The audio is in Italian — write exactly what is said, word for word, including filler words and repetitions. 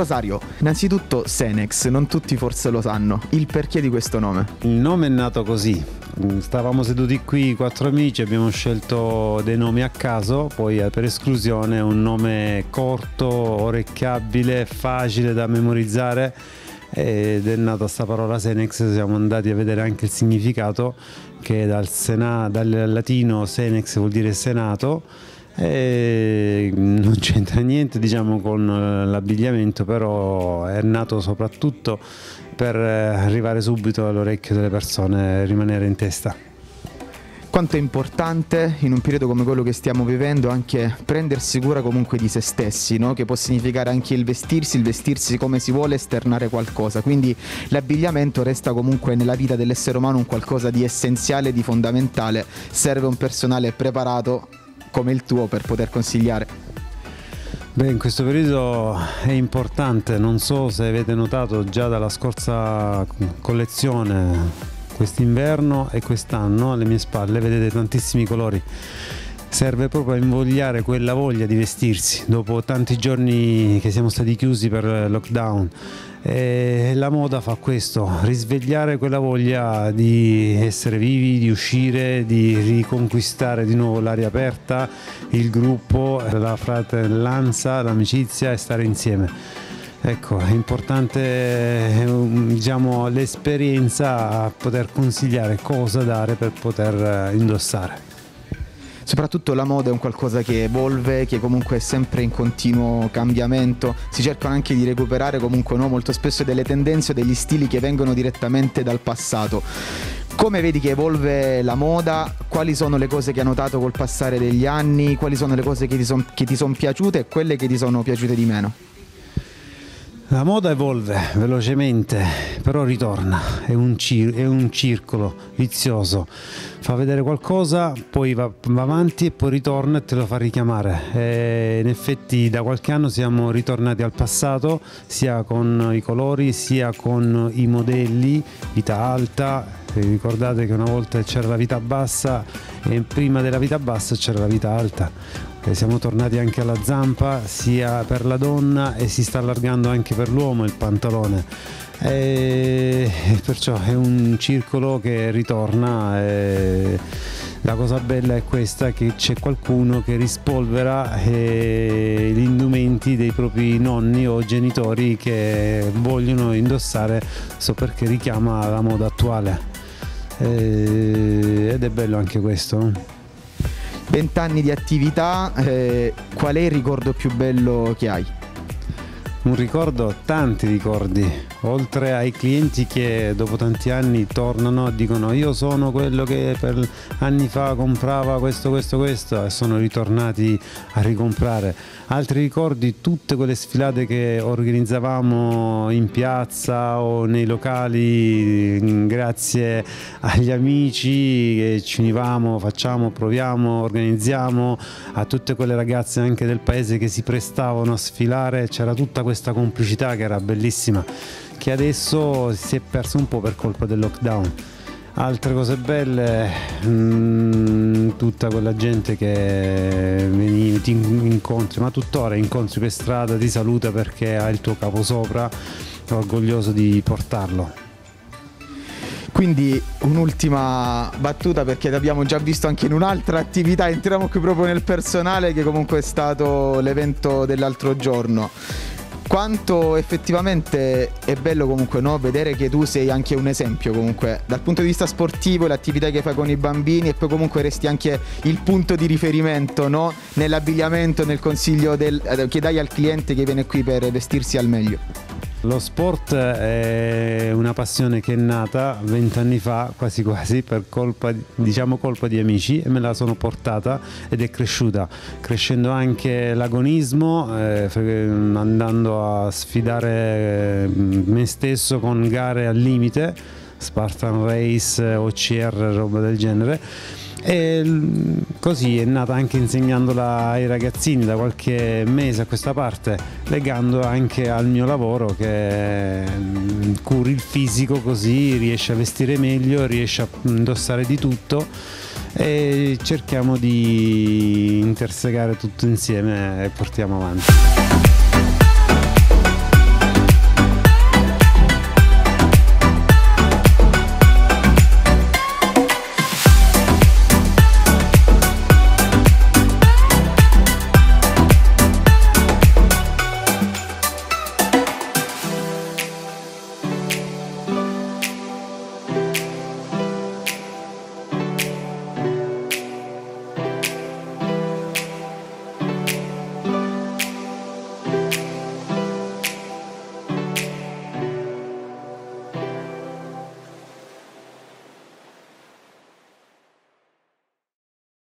Rosario, innanzitutto Senex, non tutti forse lo sanno, il perché di questo nome? Il nome è nato così, stavamo seduti qui quattro amici, abbiamo scelto dei nomi a caso, poi per esclusione un nome corto, orecchiabile, facile da memorizzare, ed è nata sta parola Senex. Siamo andati a vedere anche il significato, che dal, sena, dal latino Senex vuol dire senato, e non c'entra niente, diciamo, con l'abbigliamento, però è nato soprattutto per arrivare subito all'orecchio delle persone e rimanere in testa. Quanto è importante in un periodo come quello che stiamo vivendo anche prendersi cura comunque di se stessi, no? Che può significare anche il vestirsi, il vestirsi come si vuole, esternare qualcosa, quindi l'abbigliamento resta comunque nella vita dell'essere umano un qualcosa di essenziale, di fondamentale. Serve un personale preparato come il tuo per poter consigliare. Beh, in questo periodo è importante, non so se avete notato già dalla scorsa collezione, quest'inverno e quest'anno alle mie spalle vedete tantissimi colori. Serve proprio a invogliare quella voglia di vestirsi dopo tanti giorni che siamo stati chiusi per lockdown. E la moda fa questo, risvegliare quella voglia di essere vivi, di uscire, di riconquistare di nuovo l'aria aperta, il gruppo, la fratellanza, l'amicizia e stare insieme. Ecco, è importante, diciamo, l'esperienza a poter consigliare cosa dare per poter indossare. Soprattutto la moda è un qualcosa che evolve, che comunque è sempre in continuo cambiamento, si cercano anche di recuperare comunque, no, molto spesso delle tendenze o degli stili che vengono direttamente dal passato. Come vedi che evolve la moda? Quali sono le cose che hai notato col passare degli anni? Quali sono le cose che ti sono che ti son piaciute e quelle che ti sono piaciute di meno? La moda evolve velocemente, però ritorna, è un, cir- è un circolo vizioso, fa vedere qualcosa, poi va, va avanti e poi ritorna e te lo fa richiamare. E in effetti da qualche anno siamo ritornati al passato, sia con i colori sia con i modelli, vita alta. Ricordate che una volta c'era la vita bassa e prima della vita bassa c'era la vita alta. E siamo tornati anche alla zampa, sia per la donna, e si sta allargando anche per l'uomo il pantalone. E perciò è un circolo che ritorna. E la cosa bella è questa, che c'è qualcuno che rispolvera gli indumenti dei propri nonni o genitori che vogliono indossare, so perché richiama la moda attuale. Ed è bello anche questo. vent'anni di attività, eh, qual è il ricordo più bello che hai? Un ricordo, tanti ricordi, oltre ai clienti che dopo tanti anni tornano e dicono io sono quello che per anni fa comprava questo, questo, questo, e sono ritornati a ricomprare. Altri ricordi, tutte quelle sfilate che organizzavamo in piazza o nei locali, grazie agli amici che ci univamo, facciamo, proviamo, organizziamo, a tutte quelle ragazze anche del paese che si prestavano a sfilare, c'era tutta questa complicità che era bellissima, che adesso si è persa un po' per colpa del lockdown. Altre cose belle, mh, tutta quella gente che venivi, ti incontri, ma tuttora incontri per strada, ti saluta perché ha il tuo capo sopra, orgoglioso di portarlo. Quindi un'ultima battuta, perché l'abbiamo già visto anche in un'altra attività, entriamo qui proprio nel personale, che comunque è stato l'evento dell'altro giorno. Quanto effettivamente è bello comunque, no? Vedere che tu sei anche un esempio comunque dal punto di vista sportivo, l'attività che fai con i bambini, e poi comunque resti anche il punto di riferimento, no? Nell'abbigliamento, nel consiglio del, che dai al cliente che viene qui per vestirsi al meglio. Lo sport è una passione che è nata vent'anni fa, quasi quasi, per colpa, diciamo colpa di amici, e me la sono portata ed è cresciuta, crescendo anche l'agonismo, eh, andando a sfidare me stesso con gare al limite, Spartan Race, O C R, roba del genere. E così è nata anche insegnandola ai ragazzini da qualche mese a questa parte, legando anche al mio lavoro, che curi il fisico, così riesci a vestire meglio, riesci a indossare di tutto, e cerchiamo di intersegare tutto insieme e portiamo avanti.